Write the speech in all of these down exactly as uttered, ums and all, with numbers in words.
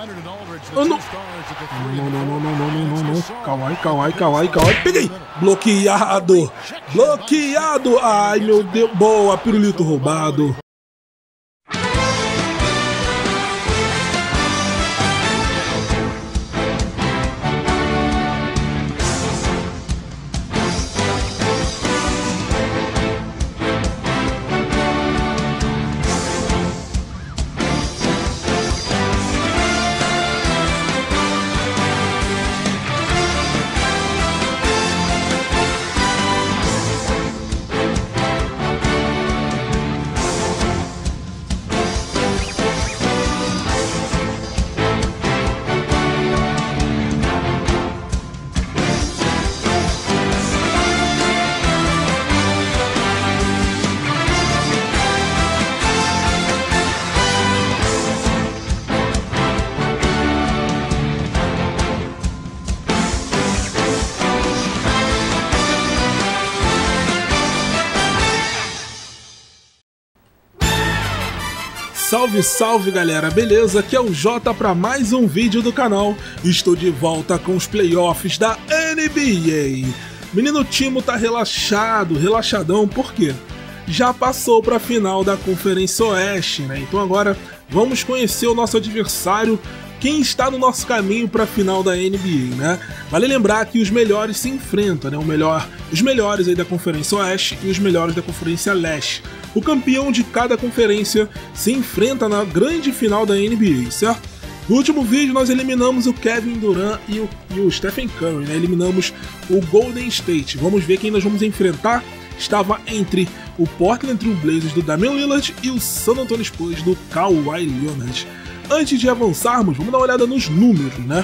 Oh, não. Não, não, não, não, não, não, não, não. Kawhi, Kawhi, Kawhi, Kawhi. Peguei. Bloqueado. Bloqueado. Ai, meu Deus. Boa, pirulito roubado. Salve, salve galera, beleza? Aqui é o Jota para mais um vídeo do canal. Estou de volta com os playoffs da N B A. Menino Timo tá relaxado, relaxadão, por quê? Já passou para a final da Conferência Oeste, né? Então agora vamos conhecer o nosso adversário, quem está no nosso caminho para a final da N B A, né? Vale lembrar que os melhores se enfrentam, né? O melhor, os melhores aí da Conferência Oeste e os melhores da Conferência Leste. O campeão de cada conferência se enfrenta na grande final da N B A, certo? No último vídeo nós eliminamos o Kevin Durant e o, e o Stephen Curry, né? Eliminamos o Golden State. Vamos ver quem nós vamos enfrentar. Estava entre o Portland Trail Blazers do Damian Lillard e o San Antonio Spurs do Kawhi Leonard. Antes de avançarmos, vamos dar uma olhada nos números, né?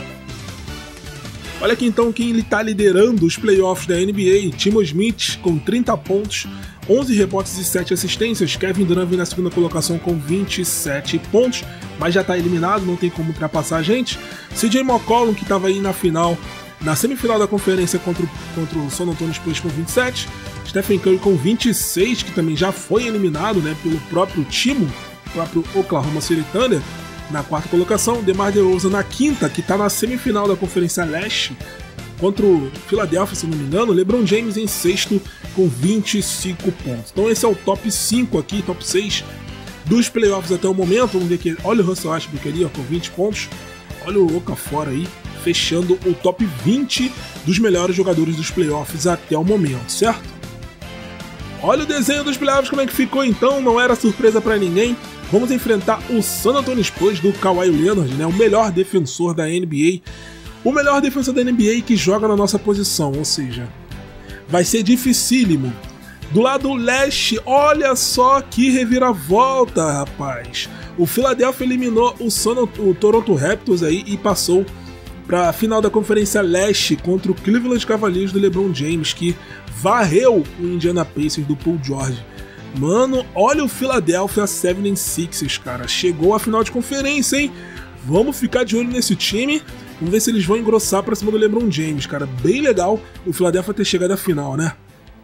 Olha aqui então quem está liderando os playoffs da N B A. Timo Smith com trinta pontos, onze rebotes e sete assistências. Kevin Durant vem na segunda colocação com vinte e sete pontos, mas já está eliminado, não tem como ultrapassar a gente. C J McCollum, que estava aí na final, na semifinal da conferência contra o, contra o San Antonio Spurs com vinte e sete. Stephen Curry com vinte e seis, que também já foi eliminado, né, pelo próprio Timo, o próprio Oklahoma City Thunder, na quarta colocação. DeMar DeRozan na quinta, que está na semifinal da Conferência Leste contra o Philadelphia, se não me engano. LeBron James em sexto com vinte e cinco pontos. Então esse é o top cinco aqui, top seis dos playoffs até o momento. Vamos ver aqui, olha o Russell Westbrook ali, ó, com vinte pontos. Olha o Okafor aí, fechando o top vinte dos melhores jogadores dos playoffs até o momento, certo? Olha o desenho dos playoffs, como é que ficou então, não era surpresa para ninguém. Vamos enfrentar o San Antonio Spurs do Kawhi Leonard, né, o melhor defensor da N B A. O melhor defensor da N B A que joga na nossa posição, ou seja, vai ser dificílimo. Do lado leste, olha só que reviravolta, rapaz. O Philadelphia eliminou o, San, o Toronto Raptors aí e passou para a final da Conferência Leste contra o Cleveland Cavaliers do LeBron James, que varreu o Indiana Pacers do Paul George. Mano, olha o Philadelphia setenta e seis ers, cara. Chegou à final de conferência, hein? Vamos ficar de olho nesse time. Vamos ver se eles vão engrossar pra cima do LeBron James, cara. Bem legal o Philadelphia ter chegado à final, né?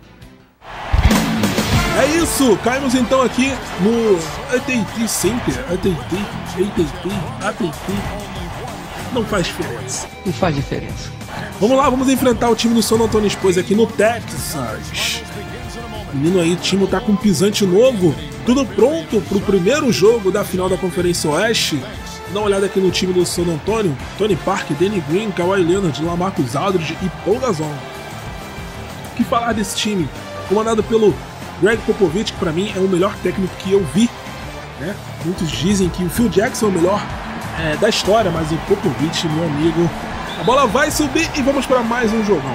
É isso! Caímos então aqui no A T and T Center. A T and T, A T and T, A T and T. Não faz diferença. Não faz diferença. Vamos lá, vamos enfrentar o time do San Antonio Spurs aqui no Texas. Menino aí, o time tá com um pisante novo. Tudo pronto pro primeiro jogo da final da Conferência Oeste. Dá uma olhada aqui no time do San Antonio. Tony Parker, Danny Green, Kawhi Leonard, LaMarcus Aldridge e Paul Gasol. O que falar desse time? Comandado pelo Greg Popovich, que pra mim é o melhor técnico que eu vi, né? Muitos dizem que o Phil Jackson é o melhor é, da história, mas o Popovich, meu amigo... A bola vai subir e vamos para mais um jogão.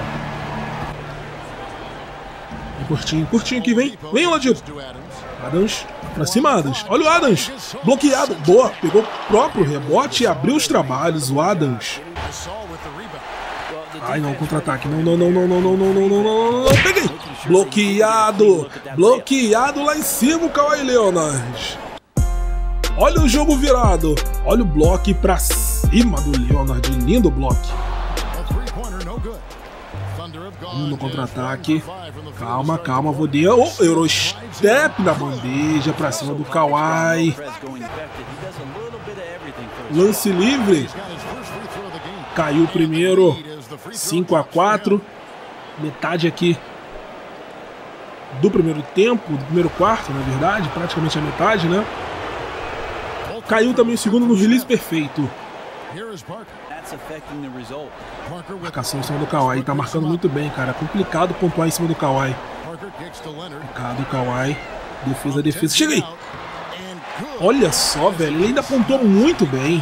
Curtinho, curtinho aqui, vem. Vem, Ladito. Adams, pra cima, Adams. Olha o Adams. Bloqueado. Boa. Pegou o próprio rebote e abriu os trabalhos. O Adams. Ai, não, contra-ataque. Não, não, não, não, não, não, não, não, não, não, não. Peguei. Bloqueado. Bloqueado lá em cima o Kawhi Leonard. Olha o jogo virado. Olha o bloco pra cima do Leonard. Lindo bloco. Vamos no contra-ataque. Calma, calma, vou de... Oh, Eurostep na bandeja pra cima do Kawhi. lance livre. Caiu o primeiro. cinco a quatro. Metade aqui do primeiro tempo, do primeiro quarto, na verdade, praticamente a metade, né? Caiu também o segundo no release perfeito. Marcação em cima do Kawhi, tá marcando muito bem, cara. É complicado pontuar em cima do Kawhi. Complicado o Kawhi. Defesa, defesa. Chega aí! Olha só, velho. Ele ainda pontuou muito bem.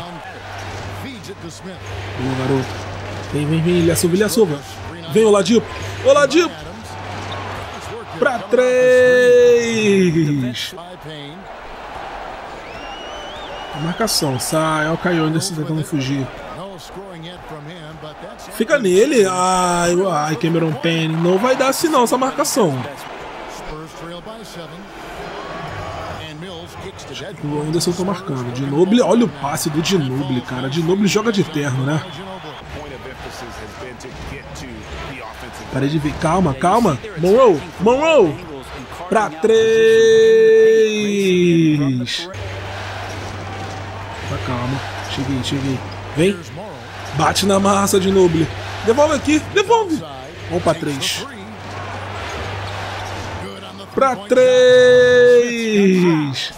Boa, garoto. Vem, vem, vem. Ilyasova, Ilyasova. Vem, Oladipo. Oladipo! Pra três! A marcação. Sai. Olha o Caio Anderson tentando fugir. Fica nele. Ai, ai, Cameron Payne. Não vai dar assim não essa marcação. O Anderson tá marcando. Ginobili, olha o passe do Ginobili, cara. Ginobili joga de terno, né? Parei de ver. Calma, calma. Monroe, Monroe. Pra três. Tá, calma. Cheguei, cheguei. Vem. Bate na massa, Ginobili. Devolve aqui, devolve. Vamos pra três. Pra três.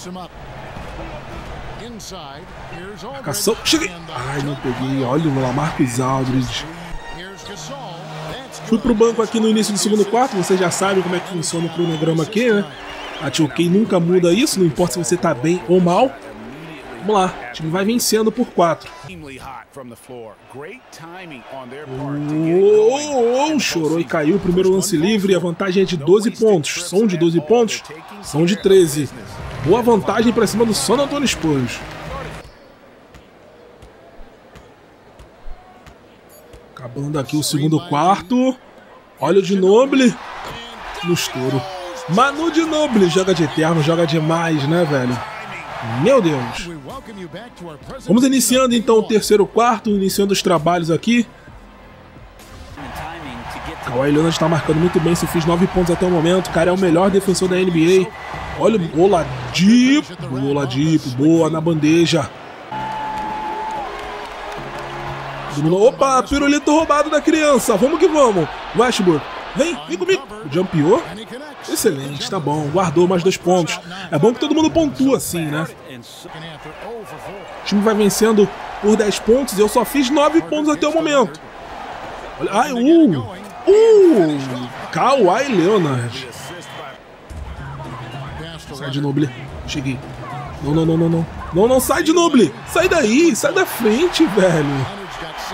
Marcação. Cheguei. Ai, não peguei. Olha o Lamarcus Aldridge. Fui pro banco aqui no início do segundo quarto. Vocês já sabem como é que funciona o cronograma aqui, né? A two K nunca muda isso, não importa se você tá bem ou mal. Vamos lá, o time vai vencendo por quatro. Oh, oh, chorou e caiu o primeiro lance livre. A vantagem é de doze pontos. São de doze pontos? São de treze. Boa vantagem para cima do San Antonio Spurs. Acabando aqui o segundo quarto. Olha o Ginobili no estouro. Manu Ginobili joga de eterno, joga demais, né, velho? Meu Deus. Vamos iniciando então o terceiro quarto, iniciando os trabalhos aqui. Kawhi Leonard está marcando muito bem, se fiz nove pontos até o momento. O cara é o melhor defensor da N B A. Olha o Oladipo. Oladipo, boa na bandeja. Opa, pirulito roubado da criança. Vamos que vamos. Westbrook. Vem, vem comigo. Jumpeou. Excelente, tá bom. Guardou mais dois pontos. É bom que todo mundo pontua assim, né? O time vai vencendo por dez pontos e eu só fiz nove pontos até o momento. Olha, ai, uh, uh, Kawhi Leonard. Sai de Ginobili. Cheguei. Não, não, não, não, não. Não, não, sai de Ginobili. Sai daí, sai da frente, velho.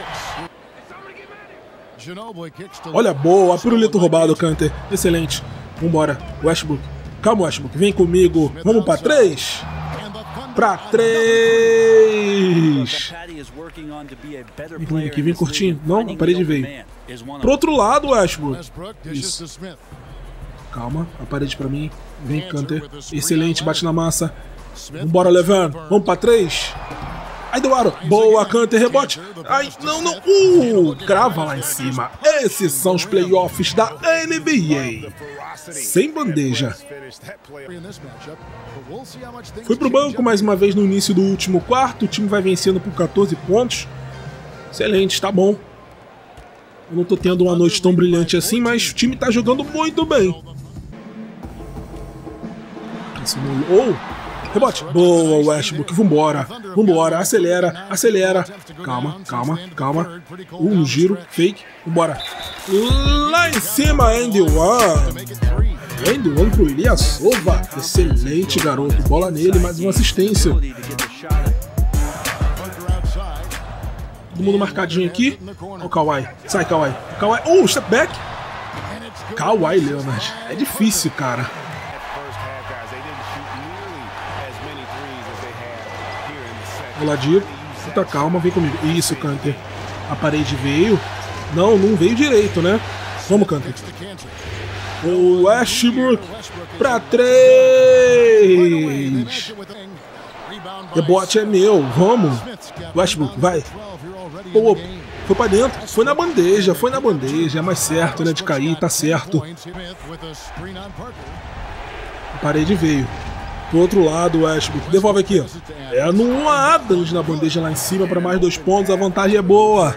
Olha, boa, pirulito roubado, Kanter. Excelente. Vambora, Westbrook. Calma, Westbrook, vem comigo. Vamos pra três. Pra três. Vem comigo aqui, vem curtinho. Não, a parede veio. Pro outro lado, Westbrook. Isso. Calma, a parede pra mim. Vem, Kanter. Excelente, bate na massa. Vambora, Levan. Vamos pra três. Ai, deu aro. Boa, Kanter, rebote. Ai, não, não. Uh, crava lá em cima. Esses são os playoffs da N B A. Sem bandeja. Fui pro banco mais uma vez no início do último quarto. O time vai vencendo por quatorze pontos. Excelente, tá bom. Eu não tô tendo uma noite tão brilhante assim, mas o time tá jogando muito bem. Oh! Rebote. Boa, Westbrook. Vambora. Vambora. Acelera. Acelera. Calma, calma, calma. Uh, no giro. Fake. Vambora. Lá em cima, Andy One. Andy One pro Ilyasova. Excelente, garoto. Bola nele. Mais uma assistência. Todo mundo marcadinho aqui. Olha o Kawhi. Sai, Kawhi. Kawhi. Oh, step back. Kawhi Leonard. É difícil, cara. Oladipo, puta calma, vem comigo. Isso, Kanter. A parede veio. Não, não veio direito, né? Vamos, Kanter. O Westbrook pra três. Rebote é meu, vamos. Westbrook, vai. Pô, foi pra dentro. Foi na bandeja, foi na bandeja. É mais certo, né, de cair, tá certo. A parede veio. Pro outro lado, o Westbrook. Devolve aqui, ó. É no Adams na bandeja lá em cima para mais dois pontos. A vantagem é boa.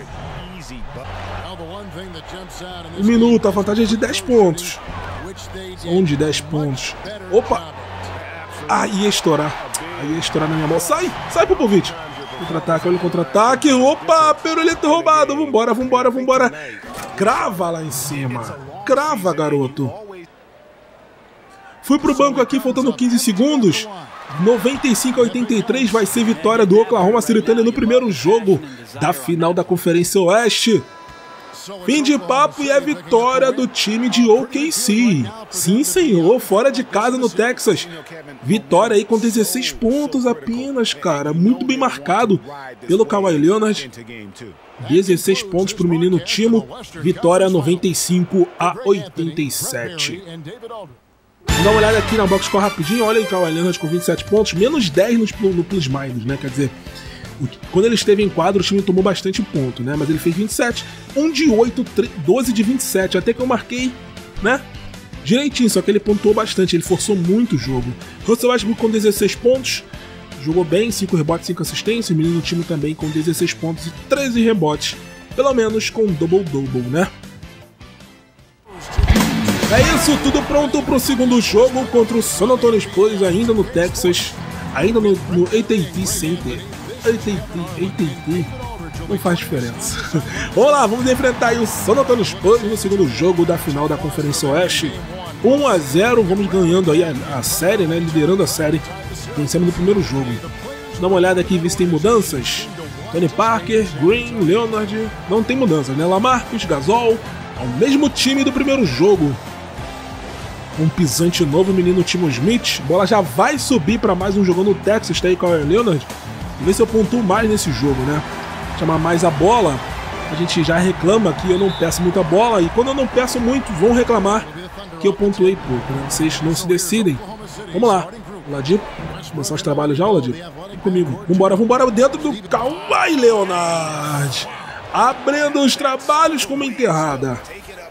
Um minuto, a vantagem é de dez pontos. Um de dez pontos. Opa! Ah, ia estourar. Aí ia estourar na minha mão. Sai! Sai, Popovich! Contra-ataque, olha o contra-ataque. Opa! Pirulito roubado. Vambora, vambora, vambora. Crava lá em cima. Crava, garoto. Fui pro banco aqui, faltando quinze segundos. noventa e cinco a oitenta e três vai ser vitória do Oklahoma City Thunder no primeiro jogo da final da Conferência Oeste. Fim de papo e é vitória do time de O K C. Sim, senhor, fora de casa no Texas. Vitória aí com dezesseis pontos apenas, cara. Muito bem marcado pelo Kawhi Leonard. dezesseis pontos para o menino Timo. Vitória noventa e cinco a oitenta e sete. Vou dar uma olhada aqui na box score rapidinho. Olha aí, Kawhi Leonard com vinte e sete pontos. Menos dez no, no plus minus, né? Quer dizer... Quando ele esteve em quadro, o time tomou bastante ponto, né? Mas ele fez vinte e sete, um de oito, doze de vinte e sete. Até que eu marquei, né? Direitinho, só que ele pontuou bastante, ele forçou muito o jogo. Russell Westbrook com dezesseis pontos, jogou bem, cinco rebotes, cinco assistências. O menino time também com dezesseis pontos e treze rebotes. Pelo menos com double-double, né? É isso, tudo pronto para o segundo jogo contra o San Antonio Spurs, ainda no Texas, ainda no, no A T and T Center. A T and T, A T and T, não faz diferença. Vamos lá, vamos enfrentar aí o San Antonio Spurs no segundo jogo da final da Conferência Oeste. um a zero, vamos ganhando aí a, a série, né? Liderando a série. Vencemos no primeiro jogo. Dá uma olhada aqui, ver se tem mudanças. Tony Parker, Green, Leonard. Não tem mudanças, né? Lamarcus, Gasol. É o mesmo time do primeiro jogo. Um pisante novo, menino Timo Smith. A bola já vai subir para mais um jogão no Texas. Tá aí com o Leonard. Ver se eu pontuo mais nesse jogo, né? Chamar mais a bola. A gente já reclama que eu não peço muita bola. E quando eu não peço muito, vão reclamar que eu pontuei pouco, né? Vocês não se decidem. Vamos lá. Oladipo. Começar os trabalhos já, Oladipo? Vem comigo. Vambora, vambora. Dentro do Kawhi Leonard. Abrindo os trabalhos com uma enterrada.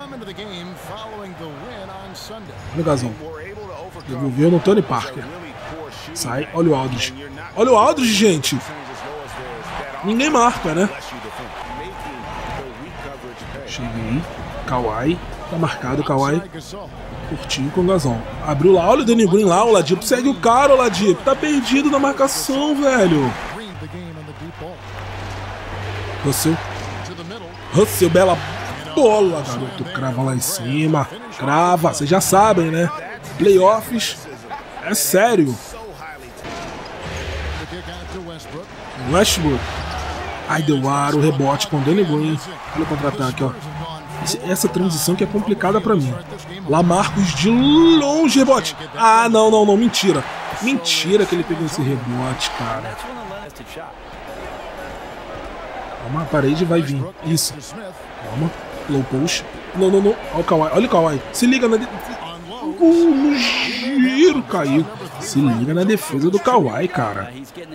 Olha o Gasol. Devolveu no Tony Parker. Sai. Olha o Aldridge. Olha o Aldridge, gente. Ninguém marca, né? Cheguei. Kawhi. Tá marcado, Kawhi. Curtinho com o Gasol. Abriu lá. Olha o Danny Green lá. O Oladipo segue o cara, o Oladipo. Tá perdido na marcação, velho. Russell. Russell, bela bola, garoto. Crava lá em cima. Crava. Vocês já sabem, né? Playoffs. É sério. Westbrook. Ai, deu ar, o rebote com o Danny Green. Olha o contra-ataque, ó. Essa transição que é complicada pra mim. Lamarcus de longe, rebote. Ah, não, não, não, mentira. Mentira que ele pegou esse rebote, cara. Calma, a parede vai vir. Isso. Calma. Low post. Não, não, não. Olha o Kawhi. Olha o Kawhi. Se liga na... De... Uh, no giro caiu. Se liga na defesa do Kawhi, cara.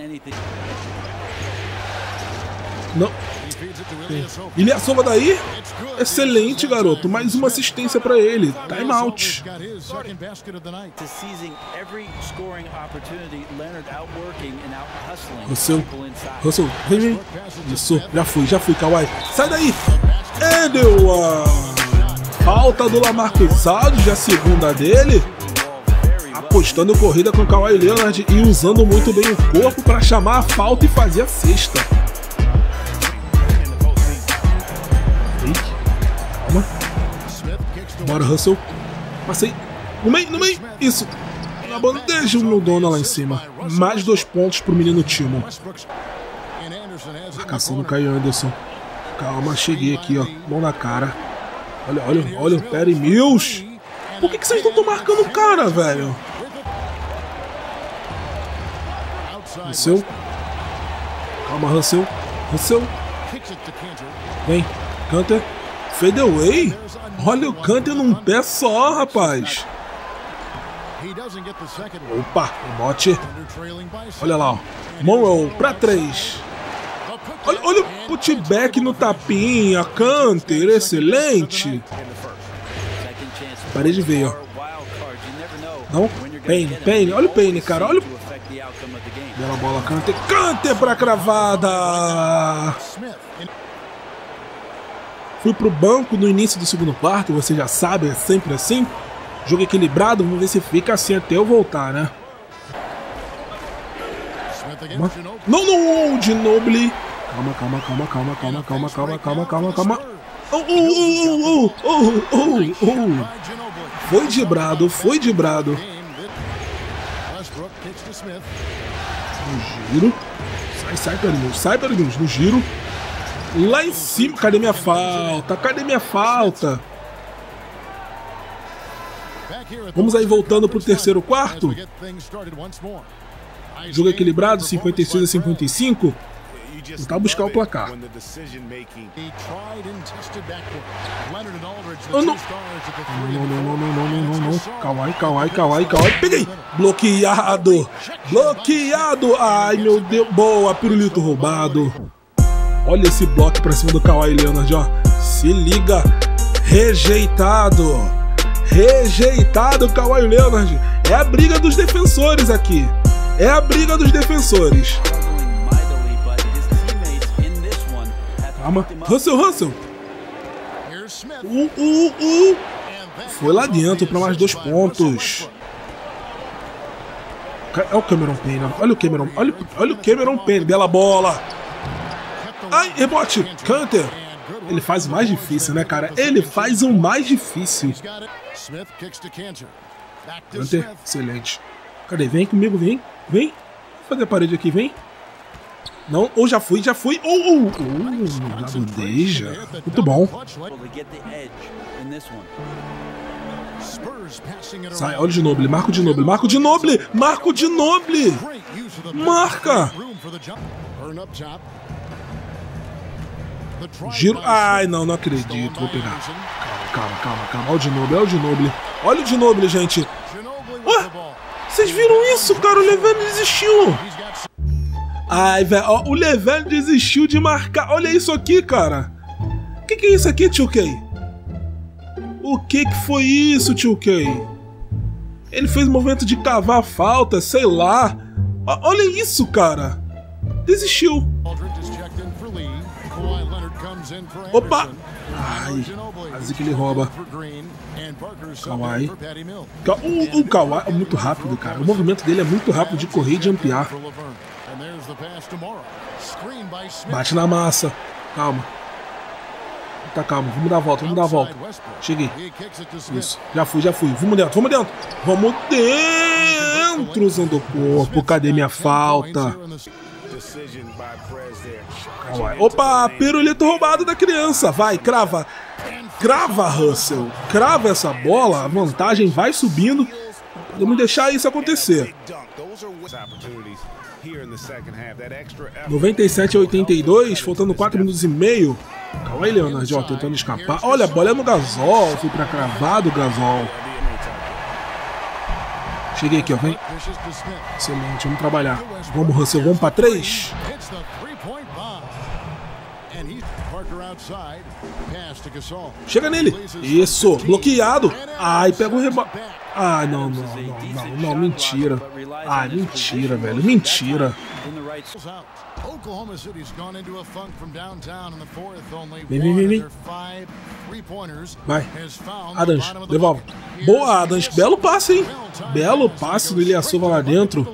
Não. Ele assova daí. Excelente, garoto. Mais uma assistência pra ele. Time out. Russell. Russell, vem, vem. Isso. Já fui, já fui, Kawhi. Sai daí. Edward. Falta do Lamarcus Aldridge, a segunda dele. Apostando corrida com o Kawhi Leonard e usando muito bem o corpo para chamar a falta e fazer a cesta. Calma. Bora, Russell. Passei. No meio, no meio. Isso. Na bandeja no dona lá em cima. Mais dois pontos pro menino Timo. Marcação do Kyle Anderson. Calma, cheguei aqui, ó. Mão na cara. Olha, olha, olha o Perry Mills. Por que, que vocês não estão marcando o cara, velho? Russell. Calma, Russell. Russell. Vem. Canter. Fade away. Olha o Canter num pé só, rapaz. Opa, rebote. Olha lá, ó. Monroe pra três. Olha, olha o putback no tapinha. Canter, excelente. Parede veio, ó. Não? Payne, Payne, olha o Payne, cara, olha o... Bela bola, Kanter, Kanter pra cravada! Fui pro banco no início do segundo quarto, você já sabe, é sempre assim. Jogo equilibrado, vamos ver se fica assim até eu voltar, né? Não, não, Ginobili! Calma, calma, calma, calma, calma, calma, calma, calma, calma, calma. Oh, oh, oh, oh, oh, oh. Foi dibrado, foi dibrado. No giro. Sai, sai, Perigos, sai, Perigos, no giro. Lá em cima, cadê minha falta? Cadê minha falta? Vamos aí voltando pro terceiro quarto. Jogo equilibrado, cinquenta e seis a cinquenta e cinco. Tentar buscar o placar. Oh, não. Não, não, não, não, não, não, não, não. Kawhi, Kawhi, Kawhi, Kawhi. Peguei! Bloqueado! Bloqueado! Ai, meu Deus. Boa, pirulito roubado. Olha esse bloco pra cima do Kawhi Leonard, ó. Se liga. Rejeitado. Rejeitado, Kawhi Leonard. É a briga dos defensores aqui. É a briga dos defensores. Calma. Russell, Russell. Uh, uh, uh. Foi lá dentro para mais dois pontos. Olha o Cameron Payne. Olha o Cameron. Olha, olha o Cameron Payne. Bela bola. Ai, rebote. Kanter. Ele faz o mais difícil, né, cara? Ele faz o mais difícil. Kanter, excelente. Cadê? Vem comigo, vem. Vem. Vou fazer a parede aqui, vem. Não, ou já fui, já fui. Oh, oh, oh, já bandeja. Muito bom. Sai, olha o Ginobili, Marco Ginobili, Marco Ginobili, Marco Ginobili. Marca. Giro. Ai, não, não acredito. Vou pegar. Calma, calma, calma, calma. Olha o Ginobili, olha o Ginobili. Olha o Ginobili, gente. Ué, vocês viram isso, cara? O Levene desistiu. Ai, velho, o Levene desistiu de marcar. Olha isso aqui, cara. O que, que é isso aqui, tio K? O que, que foi isso, tio K? Ele fez um movimento de cavar a falta, sei lá. Olha isso, cara. Desistiu. Opa! Ai, quase que ele rouba. Kawhi. O, o Kawhi é muito rápido, cara. O movimento dele é muito rápido de correr e de ampliar. Bate na massa. Calma. Tá calma. Vamos dar a volta, vamos dar a volta. Cheguei. Isso. Já fui, já fui. Vamos dentro, vamos dentro. Vamos dentro, usando o corpo. Cadê minha falta? Kawhi. Opa, pirulito roubado da criança. Vai, crava. Crava, Russell. Crava essa bola. A vantagem vai subindo. Vamos deixar isso acontecer. noventa e sete a oitenta e dois, faltando quatro minutos e meio. Kawhi Leonard, ó, tentando escapar. Olha, a bola é no Gasol. Fui pra cravado o Gasol. Cheguei aqui, ó. Vem. Excelente, vamos trabalhar. Vamos, Russell, vamos pra três. Chega nele. Isso, bloqueado. Ai, pega o rebote. Ai, não, não, não, não, não, mentira. Ai, mentira, velho, mentira. Vem, vem, vem, vem. Vai. Adams, devolve. Boa, Adams. Belo passe, hein? Belo passe do Ilyasova lá dentro.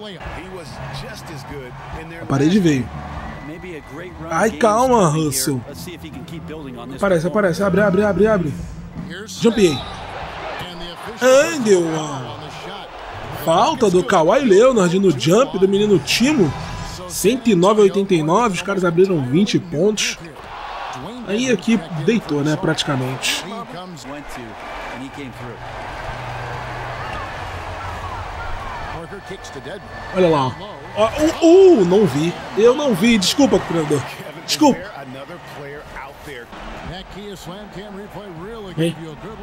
A parede veio. Ai, calma, Russell. Aparece, aparece. Abre, abre, abre, abre. Jumpei. Ai, deu uma falta do Kawhi Leonard no jump do menino Timo. cento e nove a oitenta e nove. Os caras abriram vinte pontos. Aí aqui deitou, né, praticamente. Olha lá. Uh, uh, não vi. Eu não vi. Desculpa, treinador. Desculpa. Vem.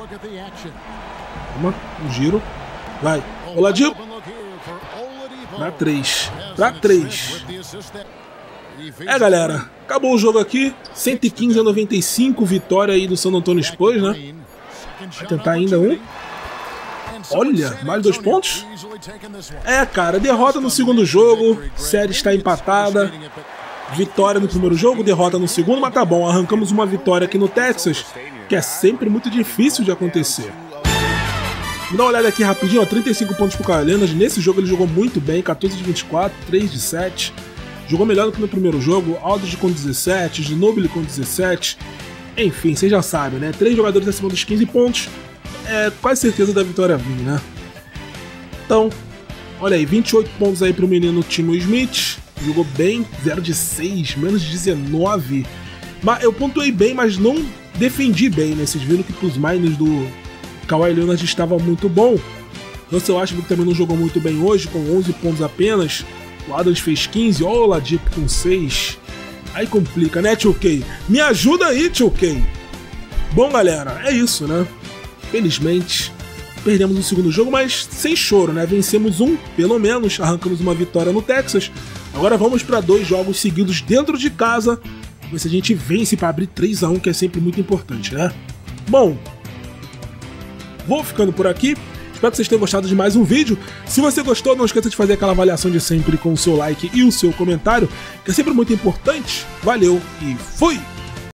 Uma, um giro. Vai. Oladipo. Pra três. Pra três. É, galera. Acabou o jogo aqui. cento e quinze a noventa e cinco. Vitória aí do San Antonio Spurs, né? Vai tentar ainda um. Olha, mais dois pontos? É, cara, derrota no segundo jogo, série está empatada. Vitória no primeiro jogo, derrota no segundo, mas tá bom, arrancamos uma vitória aqui no Texas, que é sempre muito difícil de acontecer. Vou dar uma olhada aqui rapidinho, ó, trinta e cinco pontos pro Kawhi Leonard. Nesse jogo ele jogou muito bem, quatorze de vinte e quatro, três de sete. Jogou melhor do que no primeiro jogo, Aldridge com dezessete, Ginobili com dezessete. Enfim, vocês já sabem, né? Três jogadores acima dos quinze pontos, é quase certeza da vitória vir, né? Então, olha aí, vinte e oito pontos aí pro menino Timo Smith. Jogou bem, zero de seis, menos de dezenove. Mas eu pontuei bem, mas não defendi bem, né? Vocês viram que pros miners do Kawhi Leonard estava muito bom. Russell Westbrook também não jogou muito bem hoje, com onze pontos apenas. O Adams fez quinze, ó o Oladipo com seis. Aí complica, né, tio K? Me ajuda aí, tio K! Bom, galera, é isso, né? Felizmente, perdemos o segundo jogo, mas sem choro, né? Vencemos um, pelo menos, arrancamos uma vitória no Texas. Agora vamos para dois jogos seguidos dentro de casa. Ver se a gente vence para abrir três a um, que é sempre muito importante, né? Bom, vou ficando por aqui. Espero que vocês tenham gostado de mais um vídeo. Se você gostou, não esqueça de fazer aquela avaliação de sempre com o seu like e o seu comentário, que é sempre muito importante. Valeu e fui!